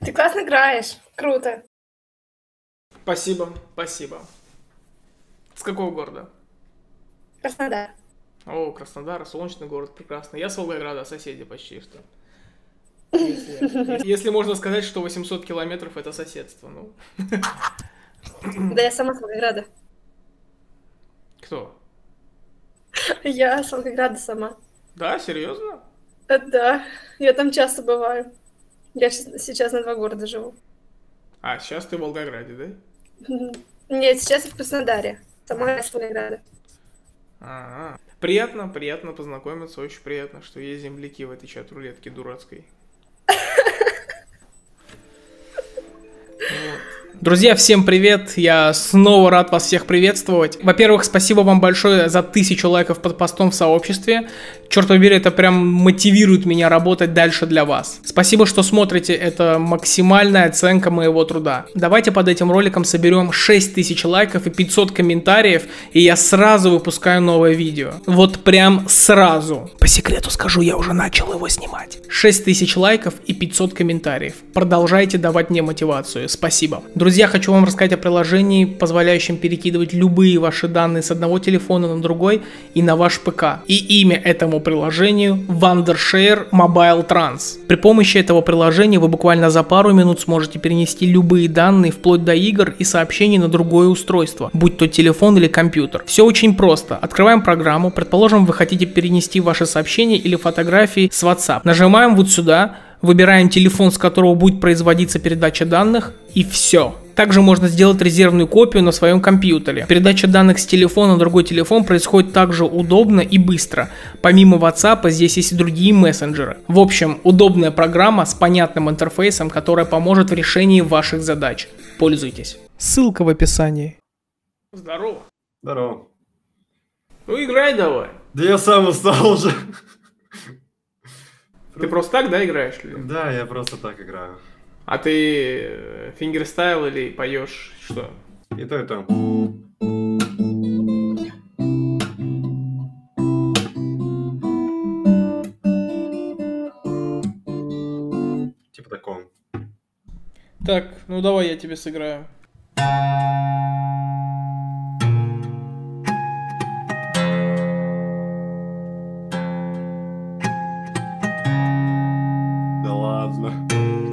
Ты классно играешь. Круто. Спасибо, спасибо. С какого города? Краснодар. О, Краснодар, солнечный город, прекрасно. Я с Волгограда, соседи почти что. Если можно сказать, что 800 километров это соседство, ну. Да я сама с Волгограда. Кто? Я с Волгограда сама. Да, серьезно? Да, я там часто бываю. Я сейчас на 2 города живу. А, сейчас ты в Волгограде, да? Нет, сейчас я в Краснодаре. Сама я с Волгограда. А-а. Приятно, приятно познакомиться, очень приятно, что есть земляки в этой чат-рулетке дурацкой. Друзья, всем привет! Я снова рад вас всех приветствовать. Во-первых, спасибо вам большое за 1000 лайков под постом в сообществе. Черт побери, это прям мотивирует меня работать дальше для вас. Спасибо, что смотрите, это максимальная оценка моего труда. Давайте под этим роликом соберем 6000 лайков и 500 комментариев, и я сразу выпускаю новое видео. Вот прям сразу. По секрету скажу, я уже начал его снимать. 6000 лайков и 500 комментариев. Продолжайте давать мне мотивацию. Спасибо. Друзья, хочу вам рассказать о приложении, позволяющем перекидывать любые ваши данные с одного телефона на другой и на ваш ПК. И имя этому приложению Wondershare Mobile Trans. При помощи этого приложения вы буквально за пару минут сможете перенести любые данные вплоть до игр и сообщений на другое устройство, будь то телефон или компьютер. Все очень просто. Открываем программу, предположим, вы хотите перенести ваши сообщения или фотографии с WhatsApp. Нажимаем вот сюда. Выбираем телефон, с которого будет производиться передача данных, и все. Также можно сделать резервную копию на своем компьютере. Передача данных с телефона на другой телефон происходит также удобно и быстро. Помимо WhatsApp здесь есть и другие мессенджеры. В общем, удобная программа с понятным интерфейсом, которая поможет в решении ваших задач. Пользуйтесь. Ссылка в описании. Здорово. Здорово. Ну играй давай. Да я сам устал уже. Ты просто так, да, играешь? Да, я просто так играю. А ты фингерстайл или поешь что? И то, и то. Типа такого. Так, ну давай я тебе сыграю. Да ладно.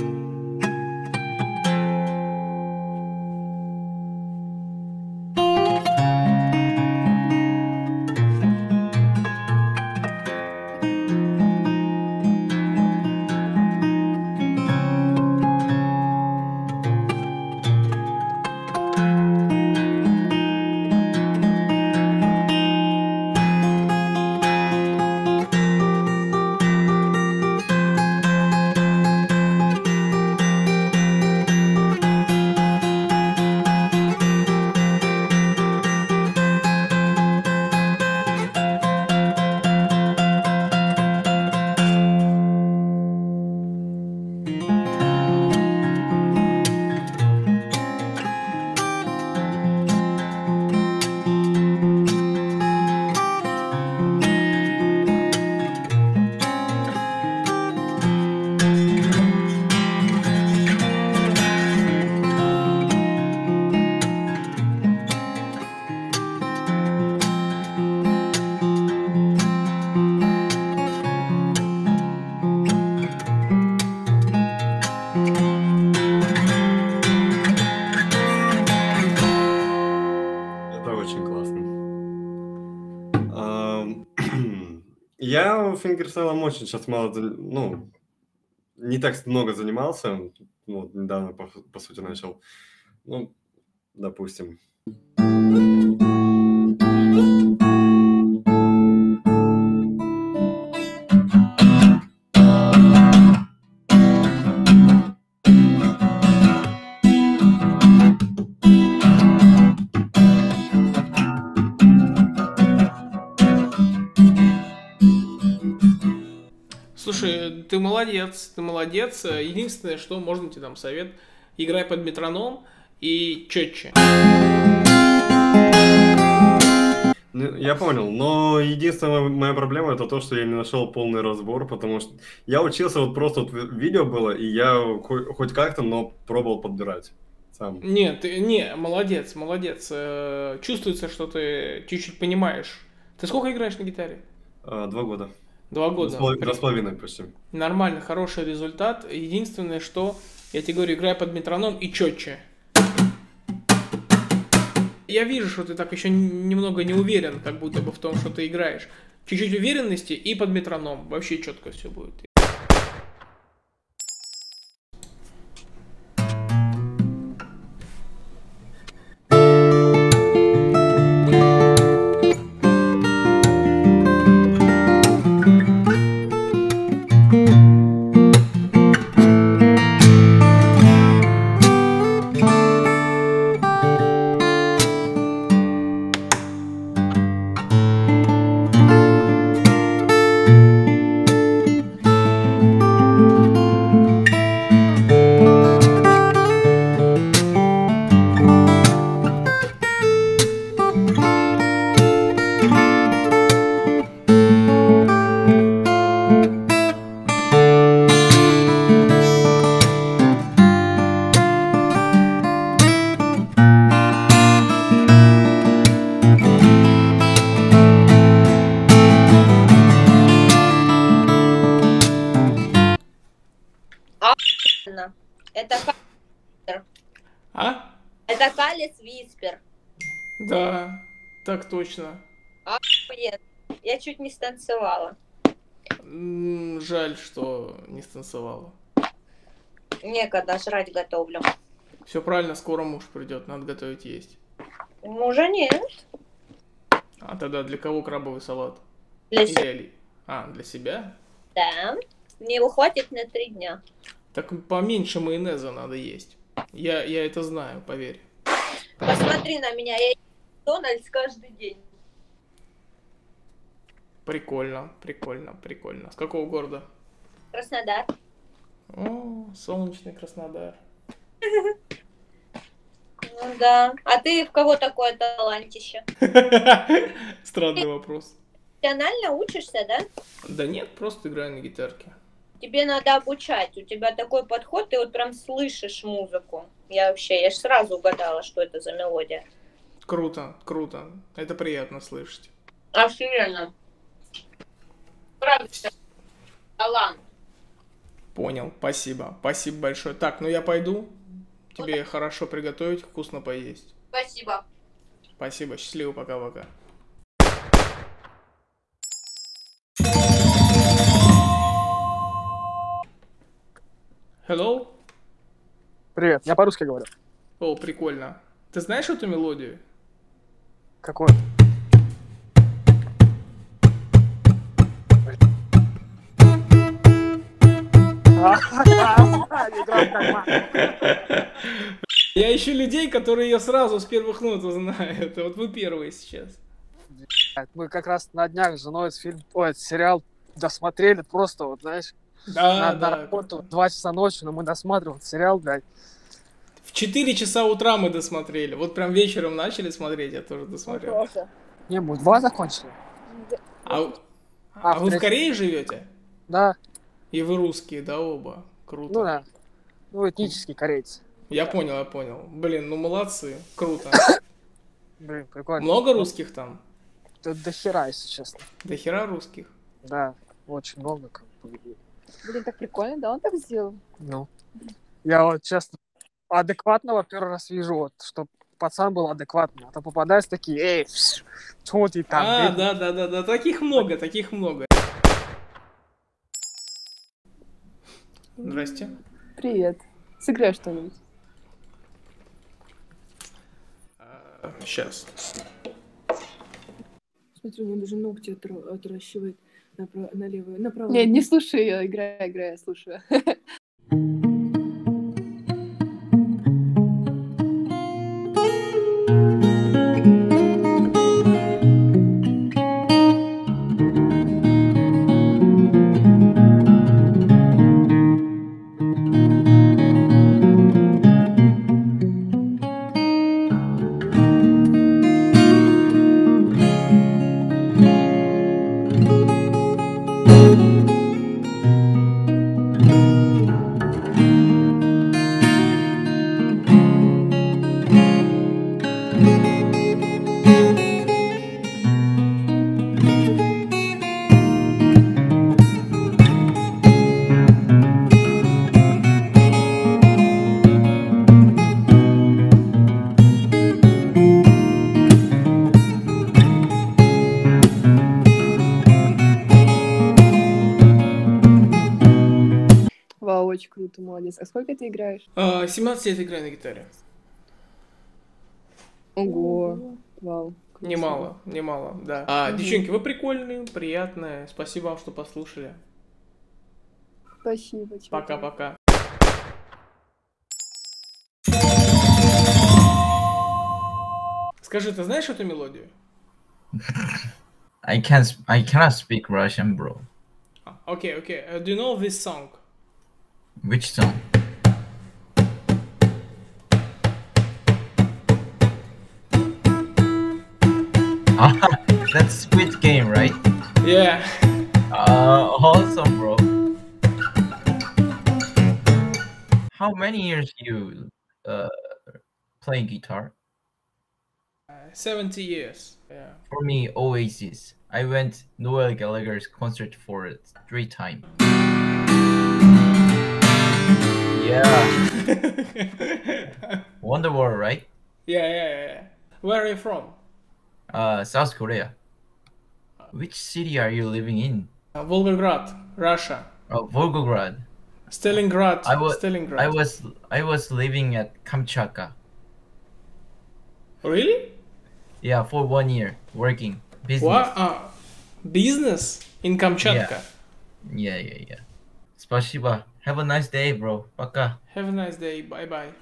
Я фингерстайлом очень сейчас мало, ну, не так много занимался, ну, недавно, по сути, начал, ну, допустим. Слушай, ты молодец, ты молодец. Единственное, что можно тебе дам совет, играй под метроном и четче. Ну, я понял, но единственная моя проблема это то, что я не нашел полный разбор, потому что я учился вот просто вот видео было, и я хоть как-то, но пробовал подбирать сам. Нет, не, молодец, молодец. Чувствуется, что ты чуть-чуть понимаешь. Ты сколько играешь на гитаре? 2 года. 2 года. 2,5 почти. Нормально, хороший результат. Единственное, что я тебе говорю, играй под метроном и четче. Я вижу, что ты так еще немного не уверен, как будто бы в том, что ты играешь. Чуть-чуть уверенности и под метроном. Вообще четко все будет. Это Виспер. А? Это Калис Виспер. Да, так точно. Охуенно. Я чуть не станцевала. Жаль, что не станцевала. Некогда, жрать готовлю. Все правильно, скоро муж придет, надо готовить есть. Мужа нет. А тогда для кого крабовый салат? Для себя. Или... А, для себя? Да. Мне его хватит на 3 дня. Так поменьше майонеза надо есть. Я это знаю, поверь. Посмотри на меня, я ем Дональдс каждый день. Прикольно, прикольно, прикольно. С какого города? Краснодар. О, солнечный Краснодар. Ну да. А ты в кого такое талантище? Странный вопрос. Профессионально учишься, да? Да нет, просто играю на гитарке. Тебе надо обучать. У тебя такой подход, ты вот прям слышишь музыку. Я ж сразу угадала, что это за мелодия. Круто, круто. Это приятно слышать. Охеренно. Правда, талант. Понял, спасибо. Спасибо большое. Так, ну я пойду. Тебе хорошо приготовить, вкусно поесть. Спасибо. Спасибо, счастливо, пока-пока. Hello? Привет, я по-русски говорю. О, прикольно. Ты знаешь эту мелодию? Какой? Я ищу людей, которые ее сразу с первых нот узнают. Вот вы первые сейчас. Мы как раз на днях с женой этот сериал досмотрели просто, вот знаешь, Да, на да. работу в 2 часа ночи, но мы досматривали сериал, блядь. В 4 часа утра мы досмотрели. Вот прям вечером начали смотреть, я тоже досмотрел. Не, мы 2 закончили. А вы в Корее живете? Да, И вы русские, да, оба? Круто. ну да. Ну, этнический корейцы. Я понял, я понял. Блин, ну молодцы, круто. Блин, прикольно. Много русских там? Тут до хера, если честно. До хера русских? Да, очень много. Как бы. Блин, так прикольно, да, он так сделал? Ну, я вот, честно, адекватного первый раз вижу, вот, что пацан был адекватный. А то попадаются такие, эй, что ты там? А, да, таких много, таких много. Здрасте. Привет. Сыграй что-нибудь. Сейчас. Смотри, у меня даже ногти отращивает на левую, направо. Не, не слушай ее, играй, я слушаю. Вау, очень круто, молодец. А сколько ты играешь? 17 лет играю на гитаре. Ого, вау. круто. Немало, да. Девчонки, вы прикольные, приятные. Спасибо вам, что послушали. Спасибо. чё Пока-пока. Скажи, ты знаешь эту мелодию? I cannot speak Russian, bro. Окей. Do you know this song? Which song? That's Squid Game, right? Yeah. Awesome, bro. How many years you playing guitar? 70 years. Yeah. For me, Oasis. I went Noel Gallagher's concert for it 3 times. Yeah, Wonderwall, right? Yeah. Where are you from? South Korea. Which city are you living in? Volgograd, Russia. Volgograd. Stalingrad. I Stalingrad. was living at Kamchatka. Really? Yeah, for 1 year working business. What? Business in Kamchatka. Yeah. Спасибо. Have a nice day, bro. Пока. Have a nice day. Bye.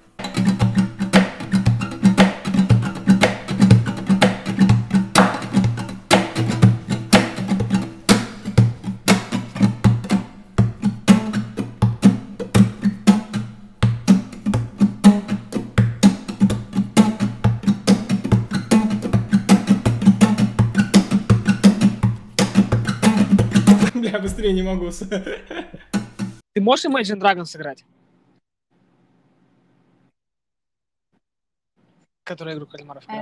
Бля, быстрее не могу. Ты можешь Imagine Dragons сыграть? Которая игру кальмаров играл.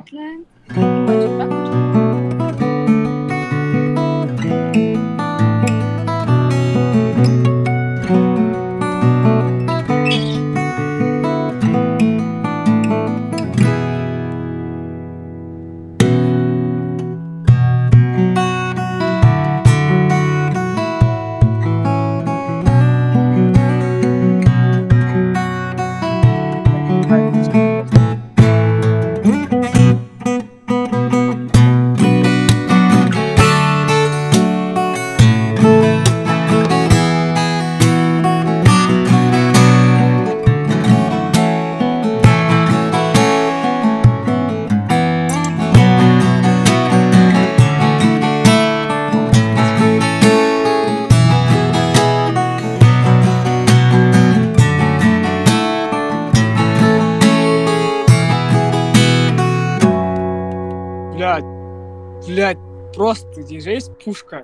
Блядь, просто диджей пушка.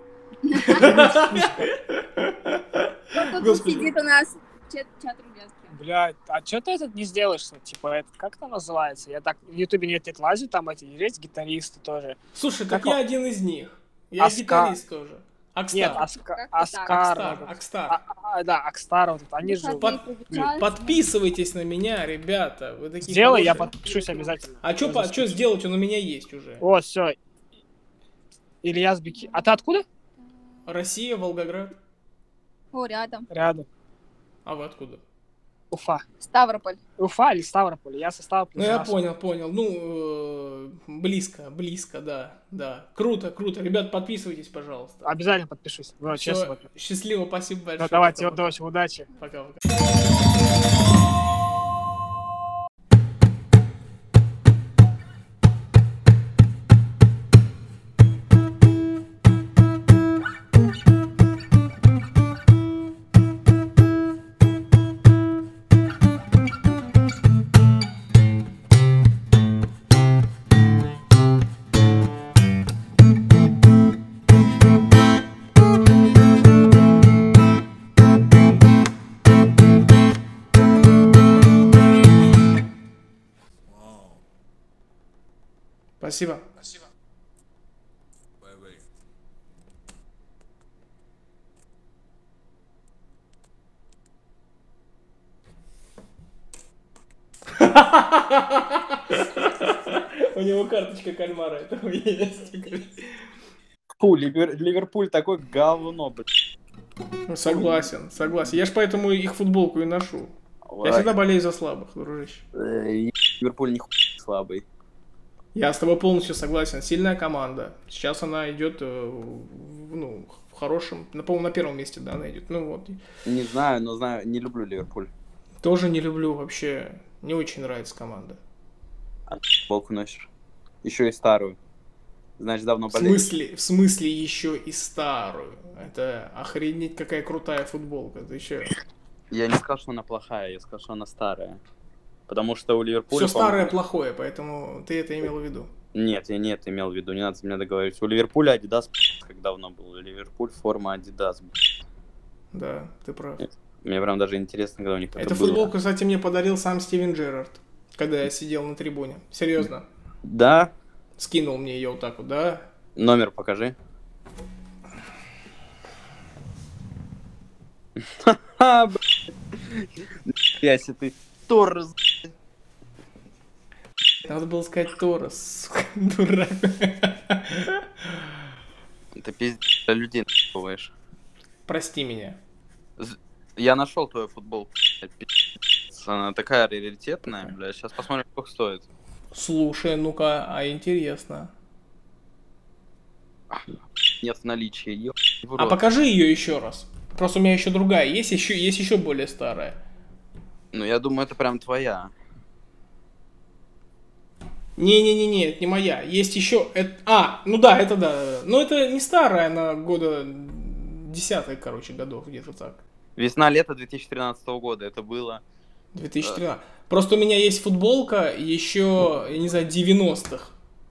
Тут сидит у нас чат рулетки. Блядь, а чё ты этот не сделаешь? Типа, это как это называется? Я так в Ютубе нет лазю, там эти есть гитаристы тоже. Слушай, Как так я один из них. Я гитарист тоже. Акстар. Нет, Аскар. Акстар. Да, Акстар, вот это, они же... Подписывайтесь на меня, ребята. Вы такие Сделай, я хорошие. подпишусь обязательно. А что сделать? Он у меня есть уже. О, все. Ильяс Беки. А ты откуда? Россия, Волгоград. О, рядом. Рядом. А вы откуда? Уфа. Ставрополь. Уфа или Ставрополь? Я со Ставрополя. Ну, я понял. Ну, близко, да. Круто. Ребят, подписывайтесь, пожалуйста. Обязательно подпишусь. Ну, Всё, честно. счастливо, спасибо большое. Ну, давайте, удачи. Пока-пока. Спасибо. У него карточка кальмара этого есть. Фу, Ливерпуль такой говно, блядь. Согласен, согласен. Я ж поэтому их футболку и ношу. Я всегда болею за слабых, дружище. Ливерпуль не слабый. Я с тобой полностью согласен. Сильная команда. Сейчас она идет, ну, в хорошем... По-моему, на первом месте, да, она идет. Ну вот. Не знаю, но знаю, не люблю Ливерпуль. Тоже не люблю вообще. Не очень нравится команда. А футболку носишь? Еще и старую. Значит, давно В болеешь. смысле еще и старую? Это охренеть какая крутая футболка. Ты еще... Я не сказал, что она плохая, я сказал, что она старая. Потому что у Ливерпуля... Все старое плохое, поэтому ты это имел в виду. Нет, я не это имел в виду, не надо меня договорить. У Ливерпуля Adidas как давно был. Ливерпуль форма Adidas. Да, ты прав. Мне прям даже интересно, когда у них Эту это было. футболку, кстати, мне подарил сам Стивен Джерард, когда я сидел на трибуне. Серьезно. Да? Скинул мне ее вот так вот, да? Номер покажи. Ха-ха, блядь. Если ты Торрес. Надо было сказать Торрес, сука, дурак. Ты пиздец людей нахуешь. Прости меня. Я нашел твою футболку. Пиздец. Она такая раритетная, блядь. Сейчас посмотрим, сколько стоит. Слушай, ну-ка, а интересно. Нет в наличии. А покажи ее еще раз. Просто у меня еще другая. Есть еще более старая. Ну, я думаю, это прям твоя. Не-не-не, это не моя. Есть еще... ну да, это да. Но это не старая, она года 10-х, короче, годов, где-то так. Весна-лето 2013 года это было. 2013. Просто у меня есть футболка еще, я не знаю, 90-х.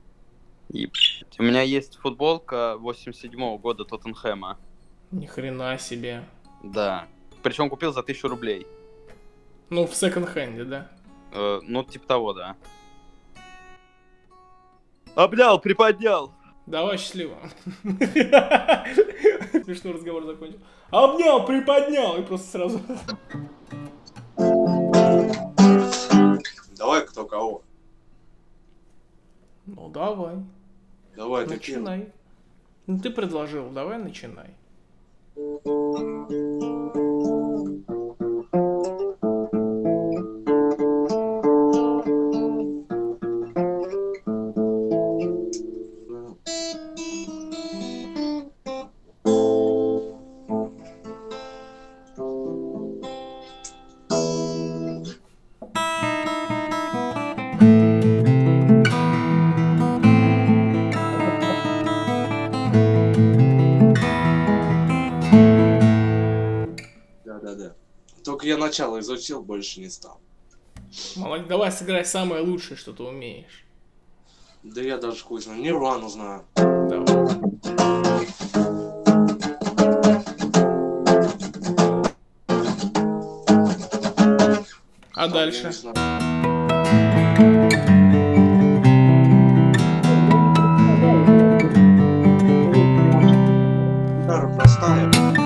У меня есть футболка 87-го года Тоттенхэма. Ни хрена себе. Да. Причем купил за 1000 рублей. Ну, в секонд-хенде, да? Ну, типа того, да. Обнял, приподнял. Давай, счастливо. Смешной разговор закончил. Обнял, приподнял, и просто сразу... Давай кто кого. Ну, давай. Давай, начинай. Ну, ты предложил, давай начинай. Да. Только я начало изучил, больше не стал. Молодец, давай сыграй самое лучшее, что ты умеешь. Да я даже хуй знаю, Нирвану знаю. Давай. А дальше? Гитара простая.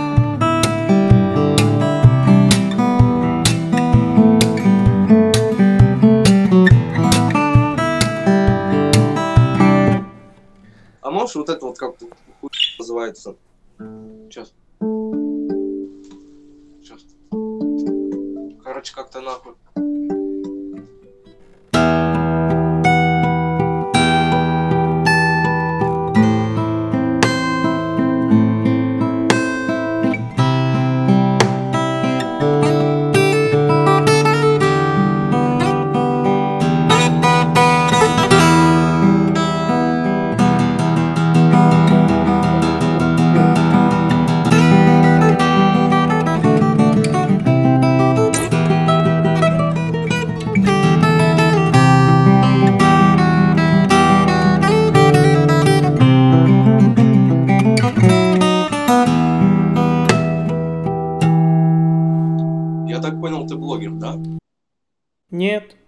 А можешь вот это вот как хуй называется? Сейчас. Короче, как-то нахуй. Я так понял, ты блогер, да? Нет.